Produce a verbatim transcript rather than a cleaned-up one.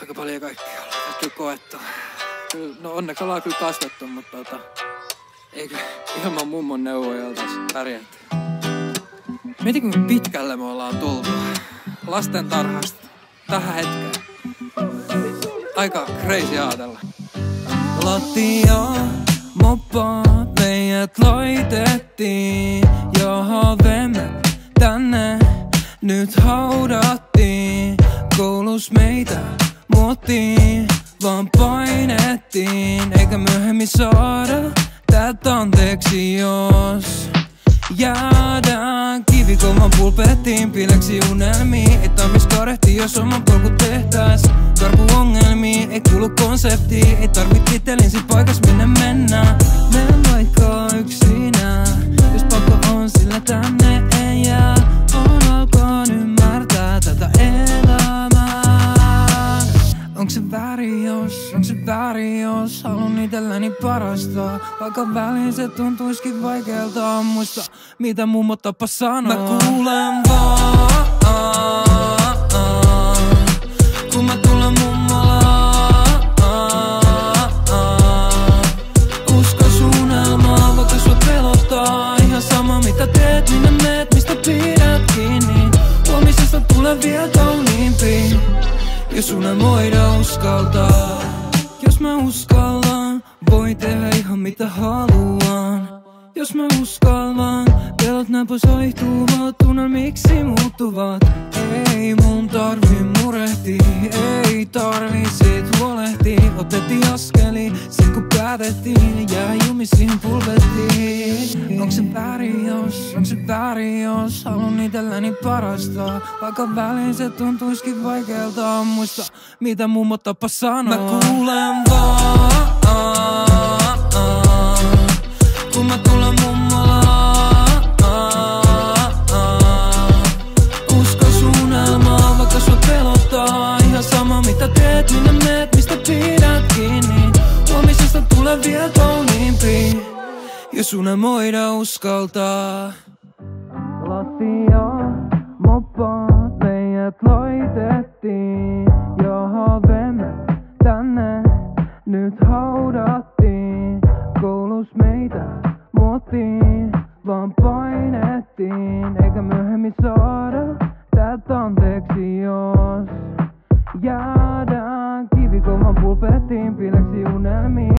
aika paljon kaikkea ollaan kyllä koettu. Kyllä, no onneksi ollaan kyllä kasvettu, mutta tota, eikö ilman mummon neuvoja oltaisi pärjätty. Mieti kuinka pitkälle me ollaan tultu lasten tarhasta tähän hetkeen. Aika crazy ajatella. Lattia, moppa, meidät laitettiin johon vemme tänne nyt haudattiin. Koulus meitä muottiin, vaan painettiin, eikä myöhemmin saada tätä anteeksi, jos jäädään kivikolman pulpettiin. Pileksi unelmiin, ei tarvis kadehtii, jos oman polku tehtäis. Karpu ongelmiin, ei kuulu konseptiin, ei tarvit titelin sit paikas minne mennään. Menen vaikka yksinään, jos pakko on sillä tänne ei jää. On alkaan ymmärtää tätä elämää. Onks se väärin jos, onks se väärin jos haluun itselläni parasta. Vaikka väliin se tuntuiskin vaikealta muista, mitä mummo tapas sanoa. Mä kuulen vaan, kun mä tulen mummolaan. Usko suunnelmaa, vaikka sua pelottaa. Ihan sama mitä teet, minne meet, mistä pidät kiinni. Huomisesta tulee vielä kauniimpi, jos unelmoida uskaltaa. Jos mä uskallan, voi tehdä ihan mitä haluan. Jos mä uskallan, pelot näin pois vaihtuvat, tunnelmiksi muuttuvat. Ei mun tarvi murehtii, ei tarvi sit huolehtii. Otettiin askeli, sit kun päätettiin, jää jumi siihen pulvettiin. Onks se väärin jos, onks se väärin jos haluun itselläni parasta. Vaikka väliin se tuntuiskin vaikealta muista, mitä mummo tapas sanoa. Mä kuulen vaan, kun mä tulen mummolaan. Usko suunnelmaa, vaikka sua pelottaa. Ihan sama mitä teet, minne meet, mistä pidät kiinni. Huomisesta tulee vielä kauniimpi, jos unelmoida uskaltaa. Lattia, moppa, meidät laitettiin johon vemme tänne nyt haudattiin. Koulus meitä muottiin, vaan painettiin, eikä myöhemmin saada tätä anteeksi, jos jäädään kivikolman pulpettiin. Pileksi unelmiin.